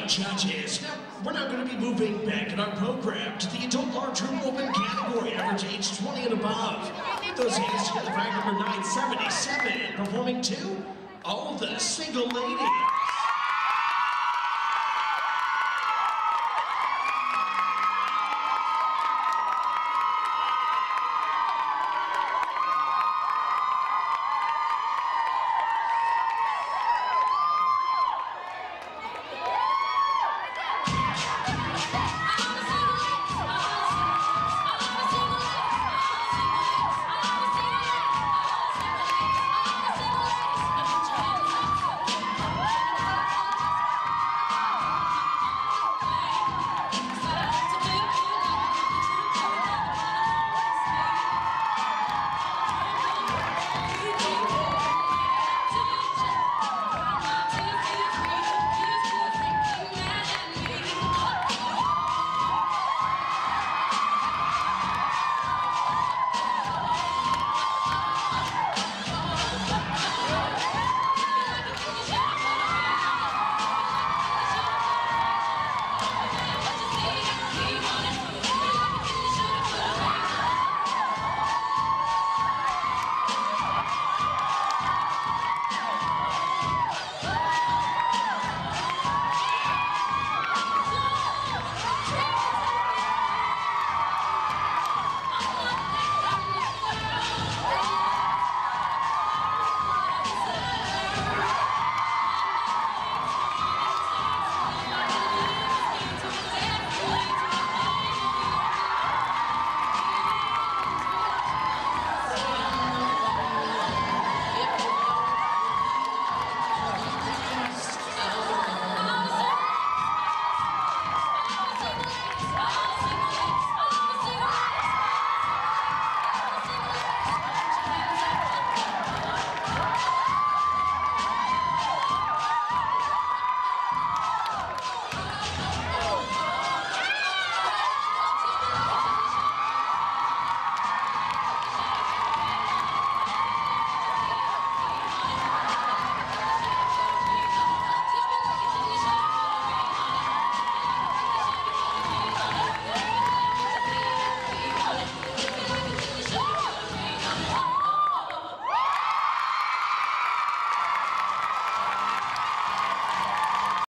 judges. Now, we're now going to be moving back in our program to the adult large room woman category, average age 20 and above. Those hands together for act number 977, performing to all the single ladies.